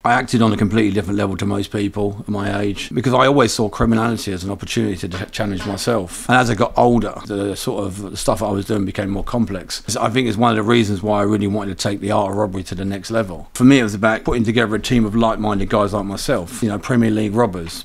I acted on a completely different level to most people at my age because I always saw criminality as an opportunity to challenge myself. And as I got older, the sort of stuff I was doing became more complex. So I think it's one of the reasons why I really wanted to take the art of robbery to the next level. For me, it was about putting together a team of like-minded guys like myself, you know, Premier League robbers.